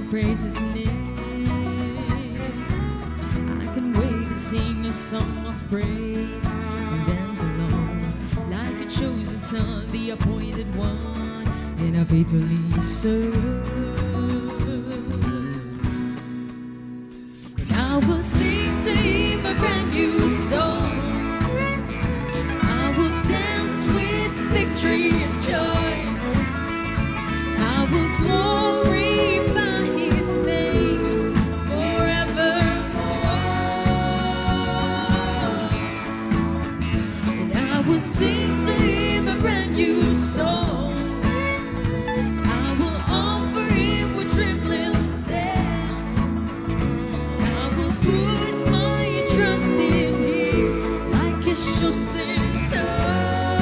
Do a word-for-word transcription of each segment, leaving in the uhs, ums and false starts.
praise his name. I can wait to sing a song of praise and dance along like a chosen son, the appointed one, and I faithfully serve. And I will sing to him a brand new song. I will dance with victory and joy. I will glorify his name forevermore. And I will sing to him a brand new song. I will offer him with trembling hands. I will put my trust in him like his chosen son.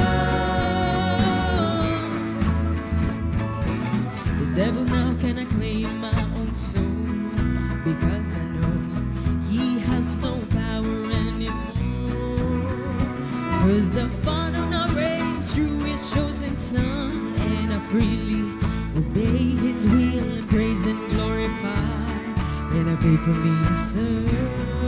Devil, now can I claim my own soul, because I know he has no power anymore. Cause the Father now reigns through his chosen Son, and I freely obey his will and praise and glorify, and I faithfully serve.